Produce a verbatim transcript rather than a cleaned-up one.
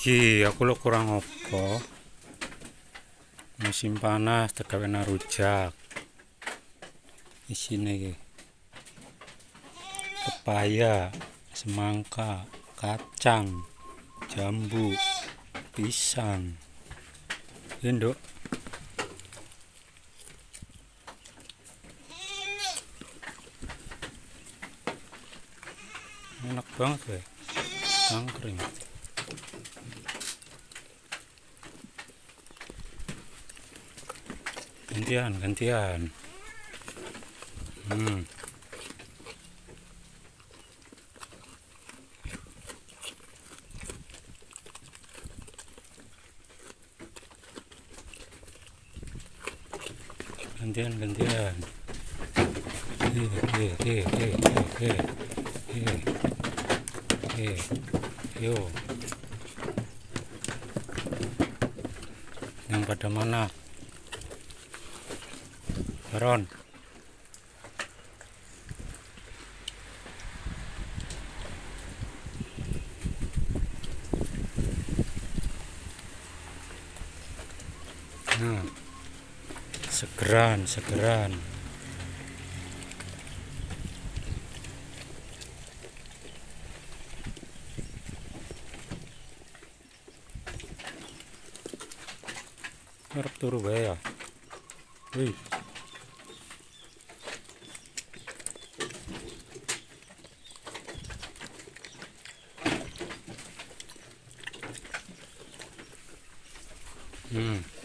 Iki aku lo kurang apa. Musim panas tegawe rujak. Isine iki pepaya, semangka, kacang, jambu, pisang. Ini nduk. Enak banget ya, angkring. Gantian, gantian. Hmm. Gantian, gantian. Eh, eh, eh, eh, eh, eh, eh, yo. Yang pada mana? Baron. Nah, segeran, segeran. Arep turu wae ya. Wih. Hmm.